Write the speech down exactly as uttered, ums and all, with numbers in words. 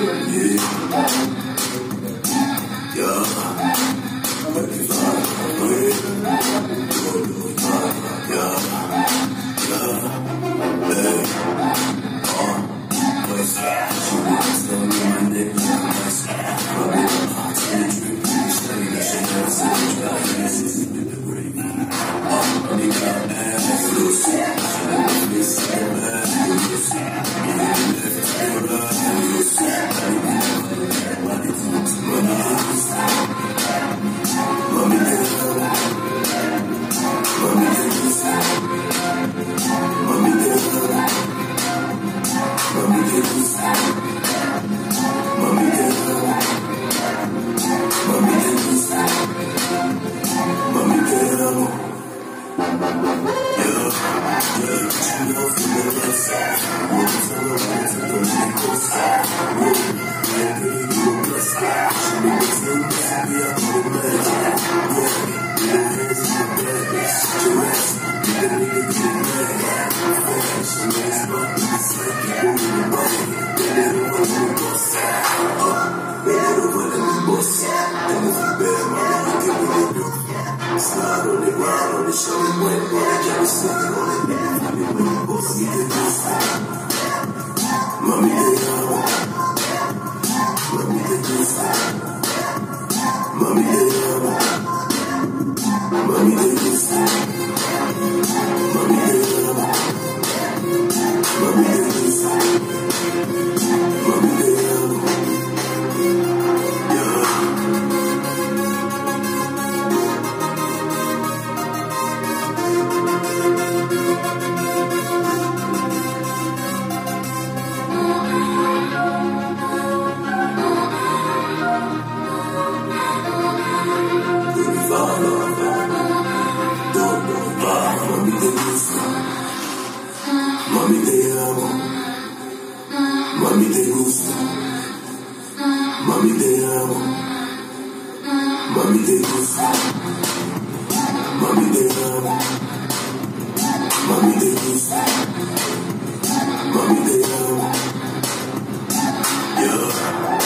Slide on the ground on the show me wet, but I got me slipping on it now. I be with both of me to this. Mommy, they are. Mommy, they this. Mommy, they are. Mommy, they this. Mommy, they are. Mommy, they this. Mommy, they are. Mami, te amo, mami, te gusta, mami, te amo, mami, te gusta, mami, te amo, mami, te gusta, mami, te amo, yeah.